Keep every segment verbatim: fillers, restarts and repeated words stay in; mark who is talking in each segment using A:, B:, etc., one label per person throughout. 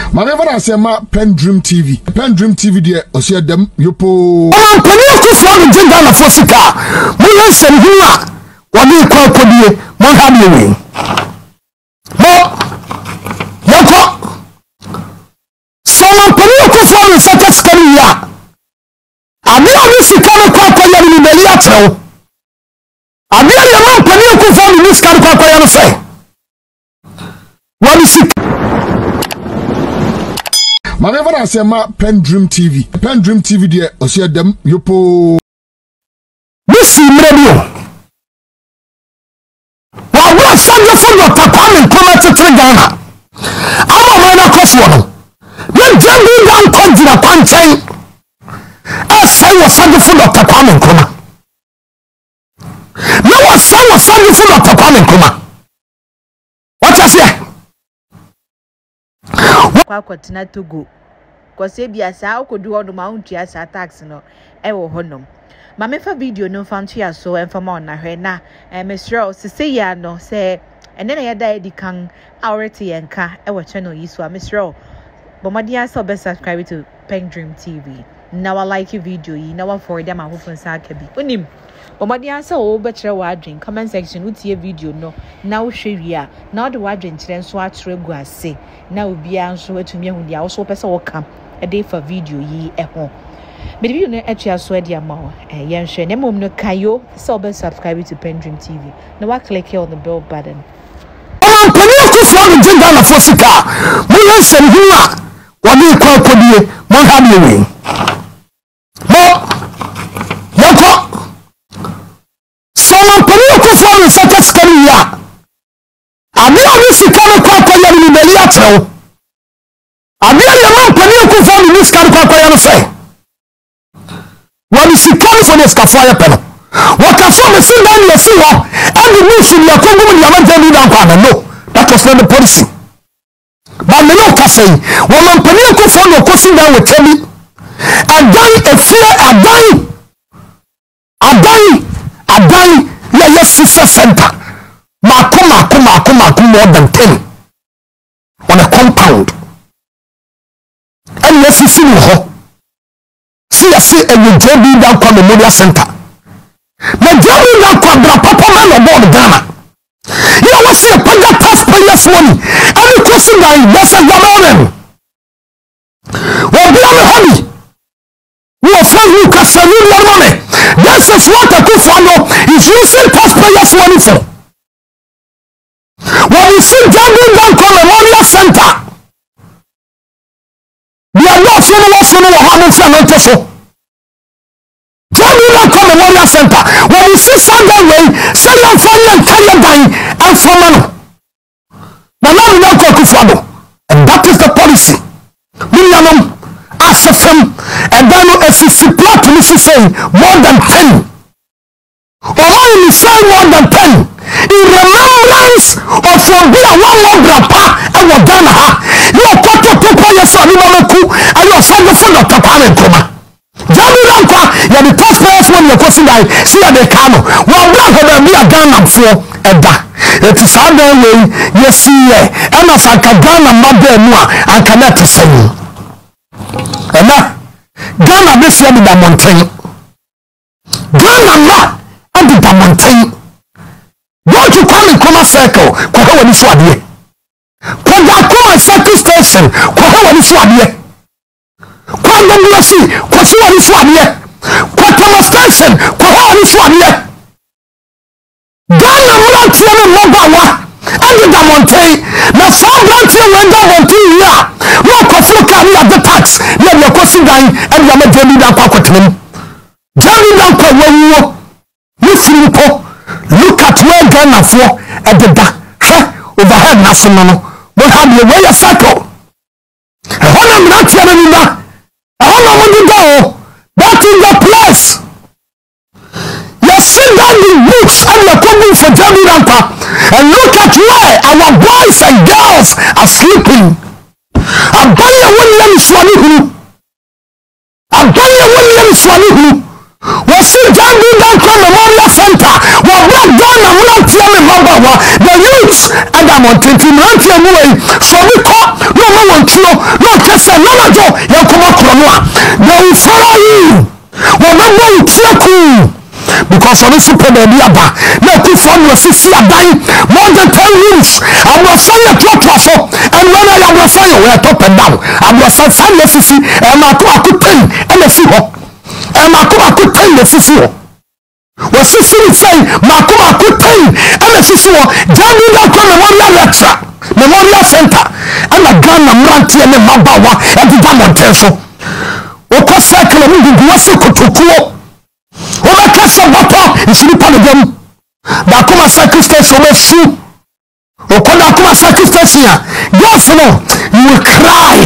A: Mama never say ma Pen Dream T V. Pen Dream T V there osia dem yopo.
B: Oh, can you go for the jingle na fosika? Mo yan sem huwa. Wani kwa kodie, mo ha bi we. Mo yoko. So man can you go for the second story ya? Abi oni sika no kwa kwa ya ni beli atreo. Abi ya man can you go for the sika kwa kwa ya no say. Wani sika
A: Mama never say ma Pen Dream T V. Pen Dream T V there osia dem yopo.
B: Missy radio. Wa wa sanje fu no papa me koma tetre Ghana. Ama ma na koso no. Na jambi dan konjira kwanchen. Asai wa sanje fu no papa me koma. Na wa sai wa sanje fu no papa me koma. What you say?
C: Kwa kwatina Togo kwase bia saa okodu hono ma untua saa tax no e wo honom ma mefa video no fantua so enfama on na hwe na e mesro sese ya no se ene na yeda edi kan awrete yenka e wo channel yi so mesro bomadia so be subscribe to Pen Dream T V na wa like video yi na wa forward am ahofo nsa aka bi onim bomadia so wo be kire wa adwen comment section utie video no na wo hwe wi a na wo de wa adwen kire nso atregu ase na obia nso atumi ehu dia wo so pese wo kam e dey for video yi e ho me video no atua so e dia ma ho e yen hwe na mom no kayo so be subscribe to Pen Dream T V na wa click here on the bell button.
B: Oh, can you go for the jingle na fosika? Mo yan sem huwa. Wani kwa kodie, mo ha bi we. Mo yoko. So man can you go for the second story ya? Abi oni sika no kwa kwa ya ni beli atreo. Abi ya man can you go for the sika kwa kwa ya no say. Wani sika no for the sika for ya peno. Waka for me sin dan yesi ho. And the mission ya kongo mu ya man tell dan kwa na no. That was not the policy. But me no ka say, woman can you go for no question dan we tell me. Adan e fear adan. Adan adan ya yes center. Mako mako mako mako more than ten on a compound. And yes, you see ho. See, I see a J B down from Memorial Center. My J B down from the Papa Man of Born Ghana. You know what? See a put that taxpayers' money. Any question that that's a government. Well, be on the honey. We are friends who can sell you your money. This is what a good fellow is using taxpayers' money for. When you see Jambi down from Memorial Center, we are not sure what you know how much you know so. Jambi down from Memorial Center, when you see Sunday way, say you're funny and carry dying and for money. But now we don't go to follow, and that is the policy. Million as a film, and then if you see plot to say more than ten, or only say more than ten. In remembrance of from be a one more grandpa and what Ghana ha. You are quarter to pay your son in Monaco and you are sending full of Tapan and Coma. Jamie Lanka, you are the taxpayers when you're crossing by, see at the cano. Well, black of them be a Ghana for a da. It is our way, yes, see, and as I can Ghana, Mother Noa, and connect to say. And now, Ghana, this year with the mountain. Ghana, and with the mountain. Don't you come in Kuma Circle? Kwa wani swadie. Kwa da Kuma Circle Station. Kwa wani swadie. Kwa Ndongwasi. Kwa wani swadie. Kwa Kuma Station. Kwa wani swadie. Ghana mlanti ya mmoba wa. Andi da monte. Na sa mlanti ya wenda monte ya. Wako fluka ni ya the tax. Na ya kosi dai. Andi ya mejeli da kwa kwa tinimu. Jeli da kwa wewo. Nifiri po. Look at where Ghana for at the back. Overhead national. What have you wear a circle? I want to not tell you that. I want to go. That is the place. You sit down in books and you're coming for Jamie Rampa. And look at where our boys and girls are sleeping. Abaya William Swanihu. Abaya William Swanihu. Was it Jamie Rampa Memorial Center? Ghana mmeranteɛ ne mmabaawa the youths ɛda mmɔntenten mmeranteɛ mu wei so obi kɔ na ɔma wɔn tuo na ɔka sɛ nanadwo yɛnkɔmɔ korɔ no a they will follow you wɔbɛbɔ wo tie kuu because ɔno so pɛ baabi aba na akufoɔ no asisi adan more than ten rooms aborɔsan yɛ toatoa so ɛnua no yɛ aborɔsan yɛ wɔyɛ top and down aborɔsan san yɛ sisi ɛmaako ako ten ɛna si hɔ ɛmaako ako ten na sisi hɔ wɔsisi ne sɛn maako maako ten ɛna sisi hɔ gyani da kɔ memorial lecture memorial center ɛna Ghana mmeranteɛ ne mmabaawa ɛdeda mmɔnten so wɔkɔ sɛkele mu gugu wɔsi kotokuo wɔbɛka sɛ bɔtɔ nsiripa ne dɛm daakoma cycle station wɔbɛsu wɔkɔ daakoma cycle station a girls no you will cry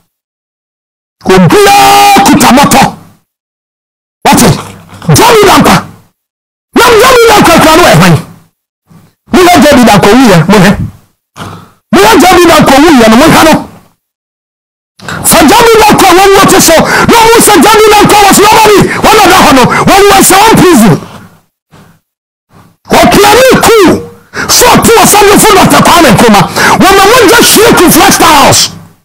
B: obiara kuta bɔtɔ wɔte gyani da nkwa na gyani da nkwa kura no ɛhwan mo yɛ gyani da nkwa wuyɛ mo hɛ mo yɛ gyani da nkwa wuyɛ no mo hɛ no fa gyani da nkwa wɔn wɔte so na wɔn sɛ gyani da nkwa wɔ so wɔbɛri wɔn na da hɔ no wɔn wɔ sɛ wɔn prison wɔpiani kuu so ɔte wɔ sɛnde fo Doctor Kwame Nkrumah wɔn na wɔn gye hwie ku Flex House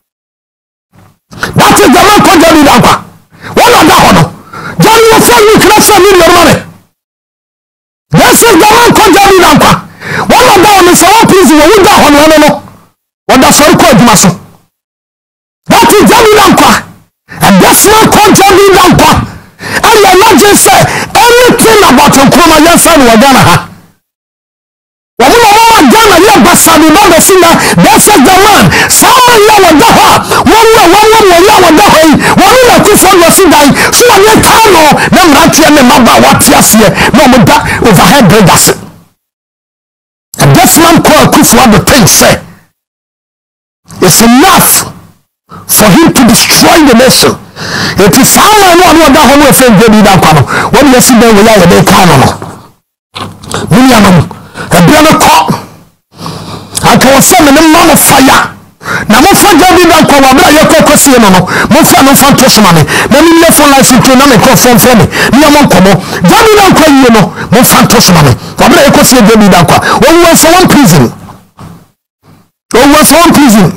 B: that is the man called gyani da nkwa wɔn na da hɔ no gyani wɔ fɛn mi kira sɛ mi yɛrɛ ma ne this is the man called gyani da nkwa wɔn na da hɔ no sɛ wɔn prison wɔn da hɔ no wɔn no wɔn da sɔre kɔ adwuma so that is gyani da nkwa and this man called gyani da nkwa and the legend say anything about Nkrumah yɛn fɛn wɔ Ghana ha wɔn mo wɔn wɔ Ghana yɛ basani na bɛ si na this is the man saa yɛ wɔ da hɔ a wɔn wɔ wɔn wɔ wɔn yɛ wɔ da hɔ yi wɔn na kufuor wɔ si dan so wɔn yɛ kaa no na mmeranteɛ ne mmabaawa te aseɛ na wɔn da overhead bridges and this man called kufuor the thing say it's enough for him to destroy the nation. It is someone who are not home with them. When you see them, we are the canon. William, a brother cop. I can send a man of fire. Now, my friend, I didn't come over. I can't see no more. My friend, no fan to money. Then you left for life into another confirm for me. You won't come up. Then you don't call you know. My fan to money. I'm not going to see them in that car. Oh, we was one prison. Oh, we was one prison.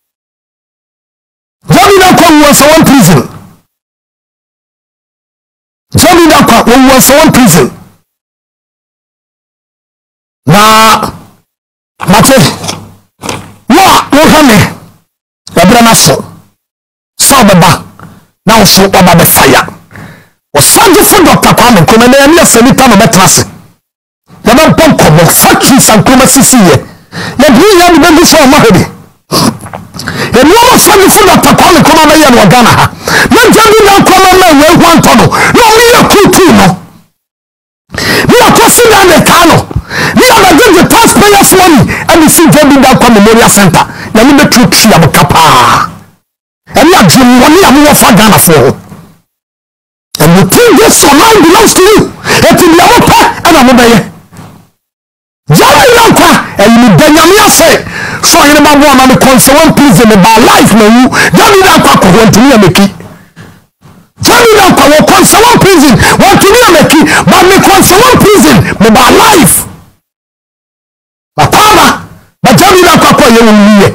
B: Johnny Dakwa was one prison. Johnny Dakwa was one prison. Na mate wa wo hame ebra na so so baba na wo so baba be fire wo sanju fu Doctor Kwame Nkrumah na ya sanita no betrase ya ba pon komo factory Nkrumah sisi ye ya bi ya bi be so ma hebe e no mo sanju fu Doctor Kwame Nkrumah na ya no Ghana ha na Johnny Dakwa na we hu antono na o ye kutu no ni akosi na ne kano ni abagye the taxpayers money and you see Johnny Dakwa Memorial Center na me be true tree abokapa and you dream money am wo fa Ghana for and you think this online belongs to you it will be a pa and am be Johnny Dakwa and you Benjamin say so you remember one the concern prison about life na you Johnny Dakwa ko want to me make Johnny Dakwa wo concern prison want to me make but me concern prison me about life Batama, but Johnny Dakwa kwa ye wuye.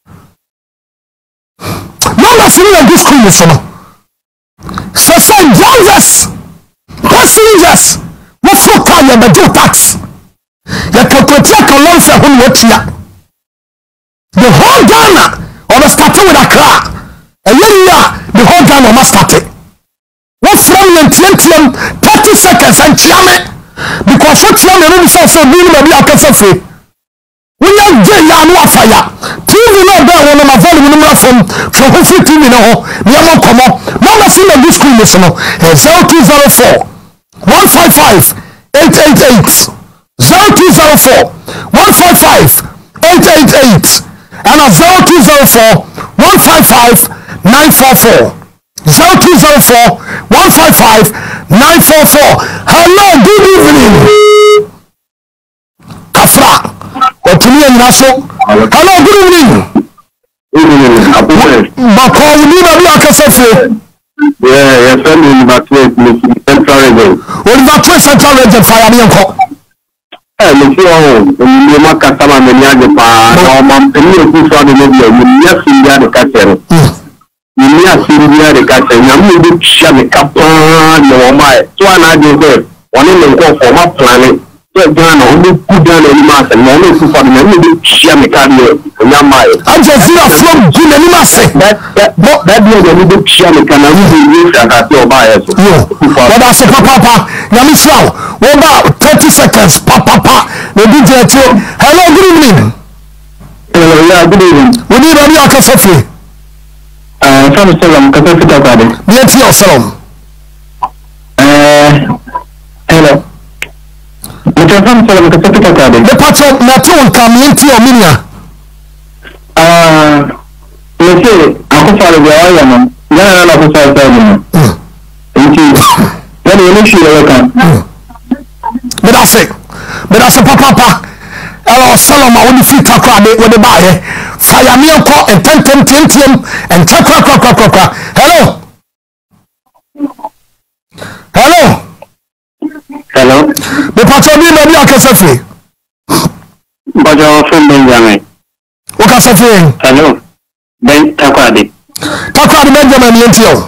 B: Mama sini ya this school so no. So say drivers, passengers, we fuck on your do tax. Ya kokotia kolon se hun wotia. The whole Ghana on starting with Accra. A year the whole Ghana must start it. What from your twenty thirty seconds and chiame because what chiame no so so bi no bi akasa free. We are very young fire. T V no be one of my volume no from from Kofi T V no. Me am come up. No na see this screen is no. zero two zero four one five five eight eight eight zero two zero four one five five eight eight eight and a zero two zero four one five five nine four four zero two zero four one five five nine four four. Hello, good evening. Kafra. Otumi Naso. Hello, good evening.
D: Good evening.
B: Bako, we need a bit of a
D: yeah, yes, I'm in Batway, Central Region.
B: What is that Central Region? Fire me uncle.
D: eh me fi o me ma ka sama me nya de pa no ma me ku so de me bi me ya fi ya de ka tere me ya fi ya de ka tere nya me bi sha me ka pa no ma so na de ko oni me ko for ma plan so Ghana o ku Ghana ni ma se no me ku so me me bi sha me ka de nya ma e
B: am so fira from Ghana ni ma se
D: that that that de me bi sha me ka na we bi sha ka te o ba e so
B: what that's papa papa nyami sraw wo ba thirty seconds papa papa no bi je to hello good evening
D: hello yeah good evening
B: we need radio akasafi
D: uh from Salam Kasafi ta kwade
B: bi ati osalam
D: eh hello Mr. From Salam Kasafi ta kwade
B: the patch na to come into your minia
D: ah me say akufa le ya ya no ya na ko sa sa ni nti ya ni shi ya kan
B: me da se me da se papa papa hello salam a woni fit akwa de woni ba ye fire me ko enten ten ten and check crack crack crack crack hello hello
D: hello
B: me patch bi na bi akasafi
D: bajo from Benjamin
B: o kasafi
D: hello ben takwade
B: takwade Benjamin yentio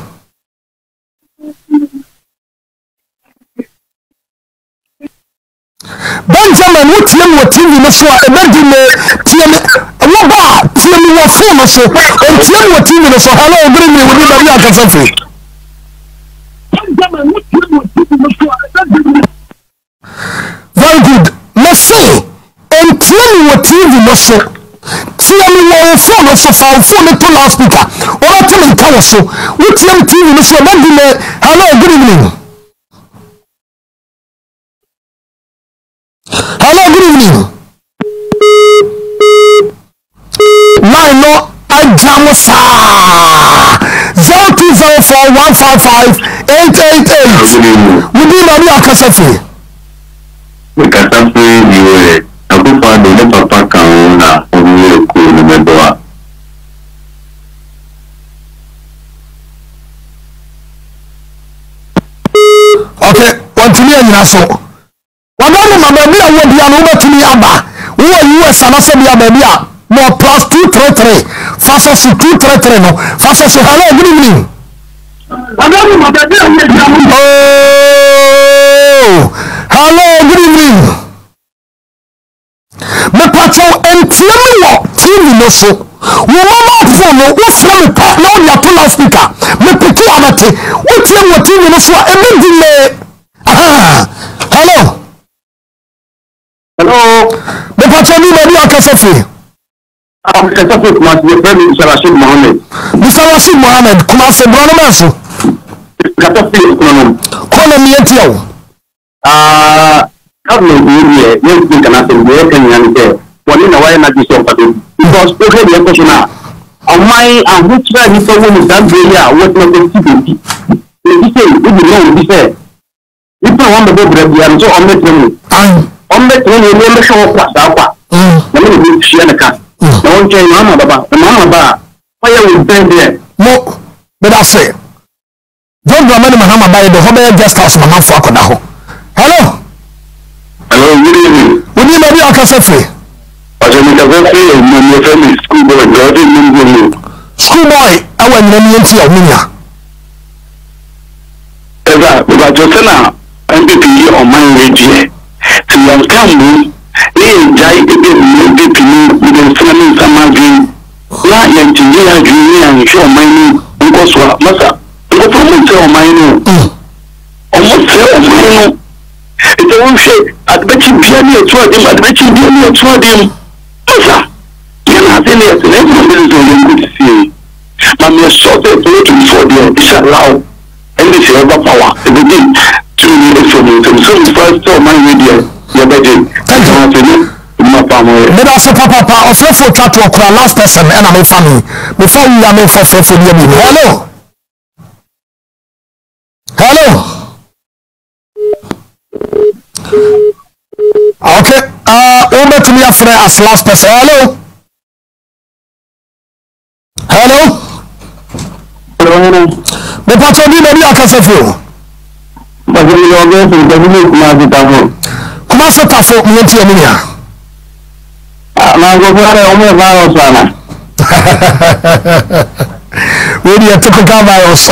B: Benjamin what you what T V no so e be di me tie me wo ba tie me wo phone no so en tie me T V no so hello bring me we be na akasa free Benjamin what you what T V no so e be di me very good me say en tie me what T V no so tie me wo phone no so fa phone to loudspeaker o ba tie me ka wo so wo tie me T V no so e be di me hello good evening hello good evening line no ajamo sa zero two zero four one five five eight eight eight we do na bi akasafi
D: we kasafi diwe akufa do le papa kan na omi ko ni medoa
B: okay continue nyina so wadani mama bi awo bia no batumi aba wo U S ana se bia ba bia no plus two three three faso su two three three no faso su hello good evening wadani mama bi awo bia no oh hello good evening me pacho entiemi wo T V no so wo mama phone no wo fra me pa na wo ya pull out speaker me piki abate wo tie wo T V no so e be di me aha hello
D: hello
B: the patron ni baby akasafi
D: ah kasafi kuma the friend Mister Rashid Mohammed
B: Mister Rashid Mohammed kuma se bro no maso
D: kasafi kuma no
B: kono mi etiawo
D: ah kablo ni ye ni kana se ye kan yan ke woni na waye na ji so patu because o ke ye ko suna amai an hutra ni so woni dan be ya what na ko ti bi ni se o bi no bi se ni pa wa be bre bi am so o me temu
B: an
D: ombe tuni ni me show kwa sawa na me ni shi na ka na won che mama baba mama ba fa ya wo bende
B: mo be da se John Dramani Mahama by the Hobe guest house mama fo akoda ho hello
D: hello good evening
B: woni baby akasafi
D: ajo mi ka fe mo mo fe mi school boy do di mi mi
B: school boy awa nyina mi enti o minya
D: eza ba jo sana N P P on my radio ti yan kambu ni jai ebe N P P ni ni fami samaji la yan ti ya ju ni an sho mai ni nko so masa nko promote o mai ni o mo se o mai no ite won se adbechi bia ni etu adim adbechi bia ni etu adim masa yana se ni ese ni mo bi so yen ku ti ma me so te to for the inshallah and this is about power everything to the from so first to my radio your budget thank you my family
B: me da so papa papa ofrefo twa to okra last person and my family before we am for for for me hello hello okay uh we met me after as last person hello hello
D: hello
B: me patro ni me akasafi
D: But you are going to the village now,
B: kuma so tafo mo ntie me nia
D: na go bare o me virus ana
B: we dey typical virus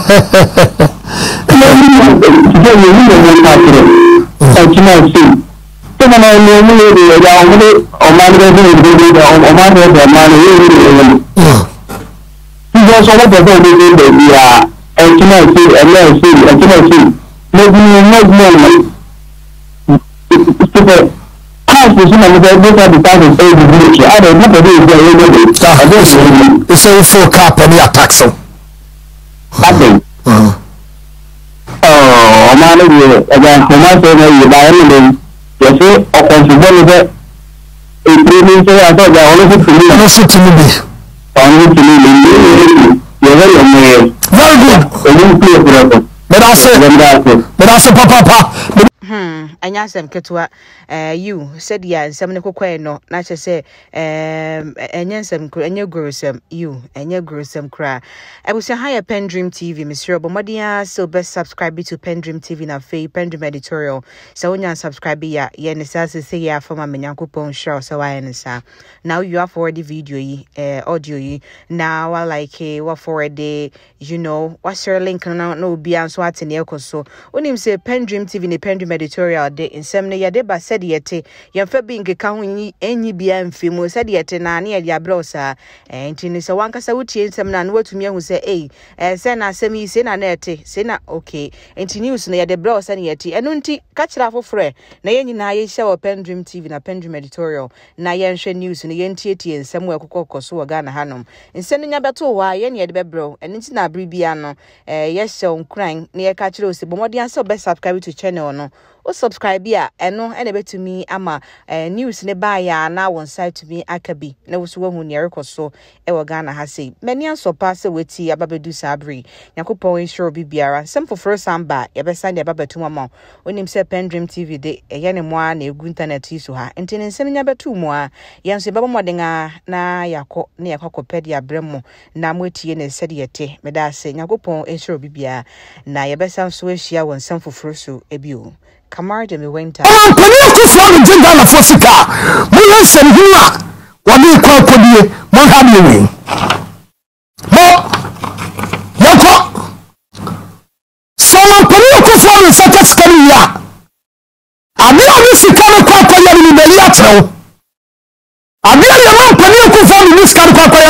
D: no ni ni ni ni na tire o ti na si to na ni ni ni ya o mo o ma ni ni ni ni o ma ni o ma ni ni ni ni yo so wa de de ni ni ya o ti na si e na si e ti na si no ni no no no This is not the better department of the village. I don't know what is the
B: it's a full cap and your tax.
D: Nothing. Oh, man, again, how much you buy anything? You say, or consider it a premium. I thought they only to me.
B: Also to me.
D: Only to me. You're very amazing.
B: Very good. But I say, but I say, Papa.
C: Hmm, anya asem ketwa eh you said ya nsem ne kokwe no na che se eh enya nsem enya gurusem you enya gurusem kra ebusia ha ya Pendream T V Mister Obomodia so best subscribe to Pendream T V na fe Pendream editorial so onya subscribe ya ye ne sa se se ya fama menyankopon show so wa ne sa now you have forward the video yi eh audio yi now I like eh what forward the you know what's your link na no bia so atene ekoso onim say Pendream T V ne Pendream editorial de nsem ne yede ba said yete yemfa bi nkeka ho enyi bia mfemu said yete na na yede abrosa enti ne se wankasa wutie nsem na no watumi ahu se eh eh se na asem yi se na na yete se na okay enti news na yede brosa ne yete eno nti ka kira fofore na yenyi na ye hye wo Pendream T V na Pendream editorial na ye nhwe news ne yentietie nsem wa kokokoso wa Ghana hanom nsem nya beto wa ye ne yede bebro eno nti na abribia no eh ye hye onkran ne ye ka kira Osebomodian so be subscribe to channel no o subscribe ya eno ene betumi ama eh, news ne ba ya na won site to me akabi na wo so hu ne rekoso e wo Ghana ha sei mani asopa se weti ababedu sabri yakopon ensure bibiara sem for first samba ye be sande ababetu mama onim se Pendream T V de eye ne mo a na egu internet yi so ha enti ne nsem nya betu mo a ye nso baba modenga na yakọ na yakọkopedia bremo na motie ne sede yete meda se yakopon ensure bibiara na ye be san so ahia won sem for first so ebio Kamar de me went out.
B: Oh, can you go for the jingle of Fosika? We are some here. What do you call Kodie? What have you mean? Mo, Yoko. So, can you go for the Satas Korea? I mean, I miss you come and call Korea in the Liatro. I mean, you want to go for the Miss Carpa